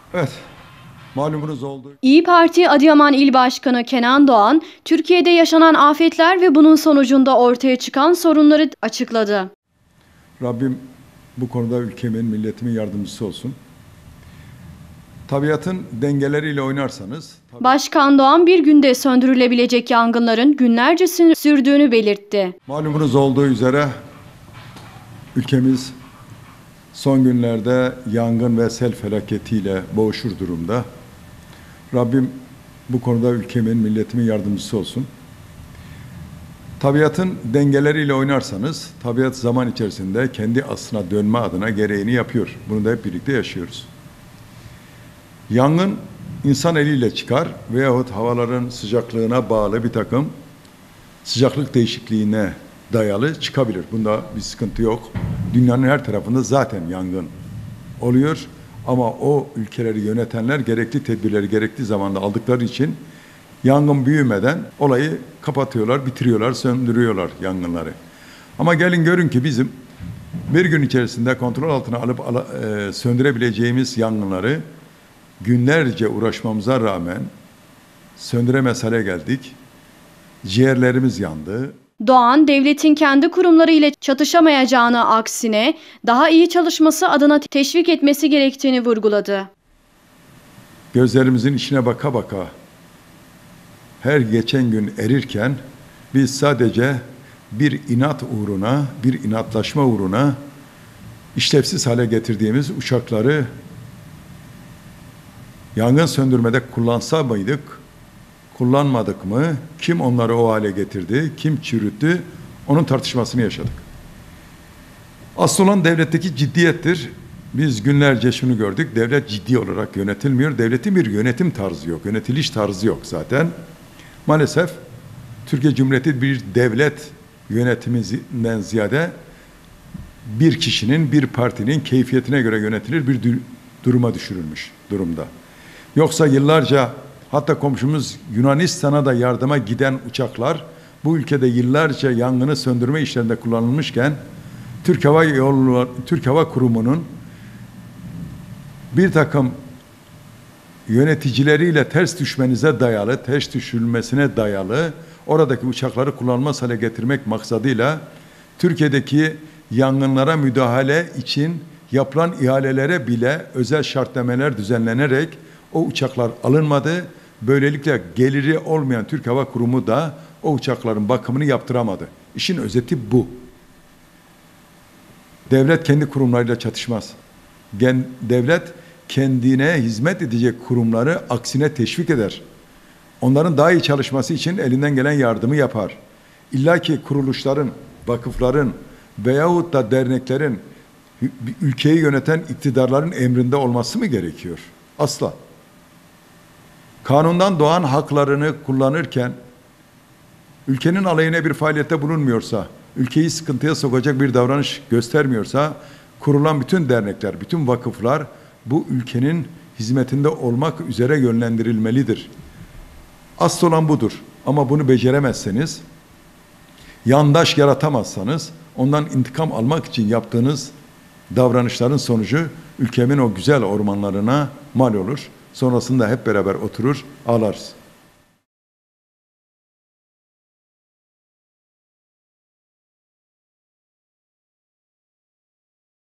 Evet, malumunuz oldu. İYİ Parti Adıyaman İl Başkanı Kenan Doğan, Türkiye'de yaşanan afetler ve bunun sonucunda ortaya çıkan sorunları açıkladı. Rabbim bu konuda ülkemin, milletimin yardımcısı olsun. Tabiatın dengeleriyle oynarsanız... Başkan Doğan bir günde söndürülebilecek yangınların günlerce sürdüğünü belirtti. Malumunuz olduğu üzere ülkemiz son günlerde yangın ve sel felaketiyle boğuşur durumda. Rabbim bu konuda ülkemin, milletimin yardımcısı olsun. Tabiatın dengeleriyle oynarsanız, tabiat zaman içerisinde kendi aslına dönme adına gereğini yapıyor. Bunu da hep birlikte yaşıyoruz. Yangın insan eliyle çıkar veyahut havaların sıcaklığına bağlı bir takım sıcaklık değişikliğine dayalı çıkabilir. Bunda bir sıkıntı yok. Dünyanın her tarafında zaten yangın oluyor. Ama o ülkeleri yönetenler gerekli tedbirleri gerekli zamanda aldıkları için yangın büyümeden olayı kapatıyorlar, bitiriyorlar, söndürüyorlar yangınları. Ama gelin görün ki bizim bir gün içerisinde kontrol altına alıp söndürebileceğimiz yangınları günlerce uğraşmamıza rağmen söndüremez hale geldik. Ciğerlerimiz yandı. Doğan, devletin kendi kurumları ile çatışamayacağını aksine daha iyi çalışması adına teşvik etmesi gerektiğini vurguladı. Gözlerimizin içine baka baka her geçen gün erirken biz sadece bir inat uğruna, bir inatlaşma uğruna işlevsiz hale getirdiğimiz uçakları yangın söndürmede kullansa mıydık, kullanmadık mı, kim onları o hale getirdi, kim çürüttü, onun tartışmasını yaşadık. Asıl olan devletteki ciddiyettir. Biz günlerce şunu gördük, devlet ciddi olarak yönetilmiyor. Devletin bir yönetim tarzı yok, yönetiliş tarzı yok zaten. Maalesef Türkiye Cumhuriyeti bir devlet yönetiminden ziyade bir kişinin, bir partinin keyfiyetine göre yönetilir bir duruma düşürülmüş durumda. Yoksa yıllarca hatta komşumuz Yunanistan'a da yardıma giden uçaklar bu ülkede yıllarca yangını söndürme işlerinde kullanılmışken Türk Hava Kurumu'nun bir takım yöneticileriyle ters düşmenize dayalı, ters düşülmesine dayalı oradaki uçakları kullanılmaz hale getirmek maksadıyla Türkiye'deki yangınlara müdahale için yapılan ihalelere bile özel şartnameler düzenlenerek o uçaklar alınmadı. Böylelikle geliri olmayan Türk Hava Kurumu da o uçakların bakımını yaptıramadı. İşin özeti bu. Devlet kendi kurumlarıyla çatışmaz. Devlet kendine hizmet edecek kurumları aksine teşvik eder. Onların daha iyi çalışması için elinden gelen yardımı yapar. İlla ki kuruluşların, vakıfların veyahut da derneklerin ülkeyi yöneten iktidarların emrinde olması mı gerekiyor? Asla. Kanundan doğan haklarını kullanırken ülkenin aleyhine bir faaliyette bulunmuyorsa, ülkeyi sıkıntıya sokacak bir davranış göstermiyorsa kurulan bütün dernekler, bütün vakıflar bu ülkenin hizmetinde olmak üzere yönlendirilmelidir. Asıl olan budur. Ama bunu beceremezseniz, yandaş yaratamazsanız, ondan intikam almak için yaptığınız davranışların sonucu ülkemin o güzel ormanlarına mal olur. Sonrasında hep beraber oturur, ağlarız.